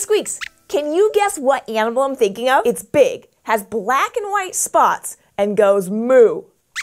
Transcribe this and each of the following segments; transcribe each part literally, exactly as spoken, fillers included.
Squeaks, can you guess what animal I'm thinking of? It's big, has black and white spots, and goes moo.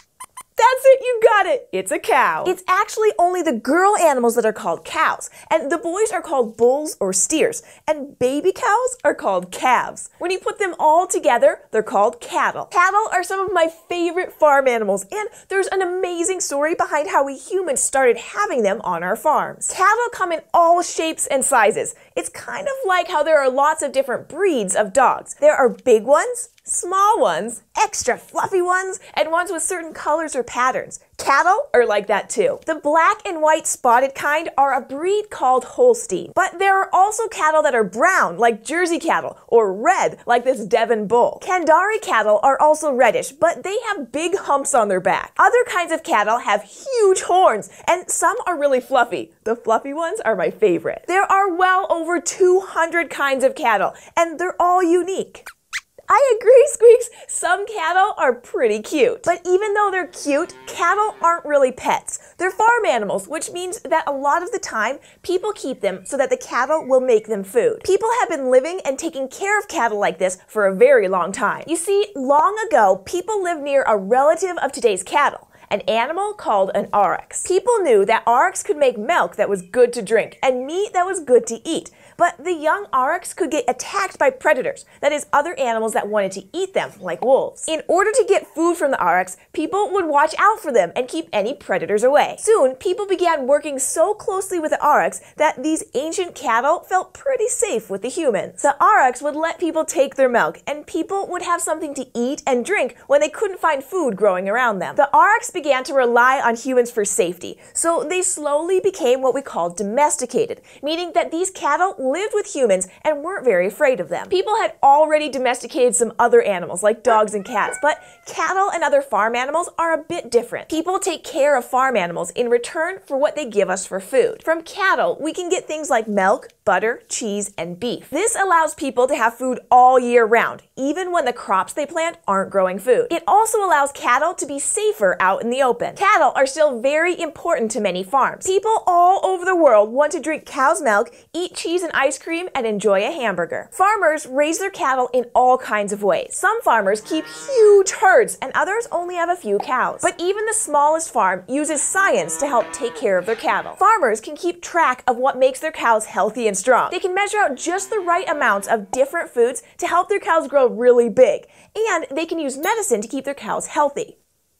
That's it, you got it! It's a cow. It's actually only the girl animals that are called cows, and the boys are called bulls or steers, and baby cows are called calves. When you put them all together, they're called cattle. Cattle are some of my favorite farm animals, and there's an amazing story behind how we humans started having them on our farms. Cattle come in all shapes and sizes. It's kind of like how there are lots of different breeds of dogs. There are big ones, small ones, extra fluffy ones, and ones with certain colors or patterns. Cattle are like that too. The black and white spotted kind are a breed called Holstein, but there are also cattle that are brown, like Jersey cattle, or red, like this Devon bull. Kandari cattle are also reddish, but they have big humps on their back. Other kinds of cattle have huge horns, and some are really fluffy. The fluffy ones are my favorite. There are well over two hundred kinds of cattle, and they're all unique. I agree, Squeaks. Some cattle are pretty cute. But even though they're cute, cattle aren't really pets. They're farm animals, which means that a lot of the time, people keep them so that the cattle will make them food. People have been living and taking care of cattle like this for a very long time. You see, long ago, people lived near a relative of today's cattle, an animal called an oryx. People knew that oryx could make milk that was good to drink and meat that was good to eat. But the young oryx could get attacked by predators, that is, other animals that wanted to eat them, like wolves. In order to get food from the oryx, people would watch out for them and keep any predators away. Soon, people began working so closely with the oryx that these ancient cattle felt pretty safe with the humans. The oryx would let people take their milk, and people would have something to eat and drink when they couldn't find food growing around them. The oryx began to rely on humans for safety, so they slowly became what we call domesticated, meaning that these cattle lived with humans and weren't very afraid of them. People had already domesticated some other animals like dogs and cats, but cattle and other farm animals are a bit different. People take care of farm animals in return for what they give us for food. From cattle, we can get things like milk, butter, cheese, and beef. This allows people to have food all year round, even when the crops they plant aren't growing food. It also allows cattle to be safer out in the open. Cattle are still very important to many farms. People all over the world want to drink cow's milk, eat cheese and ice cream, and enjoy a hamburger. Farmers raise their cattle in all kinds of ways. Some farmers keep huge herds, and others only have a few cows. But even the smallest farm uses science to help take care of their cattle. Farmers can keep track of what makes their cows healthy and strong. They can measure out just the right amounts of different foods to help their cows grow really big, and they can use medicine to keep their cows healthy.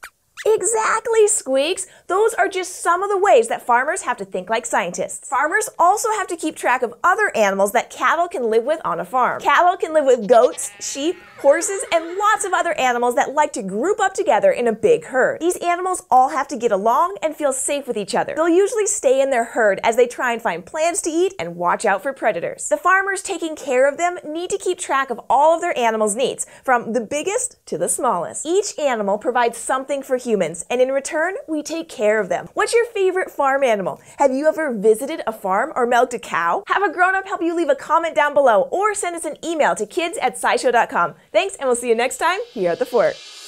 Exactly, Squeaks! Those are just some of the ways that farmers have to think like scientists. Farmers also have to keep track of other animals that cattle can live with on a farm. Cattle can live with goats, sheep, horses, and lots of other animals that like to group up together in a big herd. These animals all have to get along and feel safe with each other. They'll usually stay in their herd as they try and find plants to eat and watch out for predators. The farmers taking care of them need to keep track of all of their animals' needs, from the biggest to the smallest. Each animal provides something for humans, and in return, we take care of them. What's your favorite farm animal? Have you ever visited a farm or milked a cow? Have a grown-up help you leave a comment down below, or send us an email to kids at scishow dot com. Thanks, and we'll see you next time here at the Fort.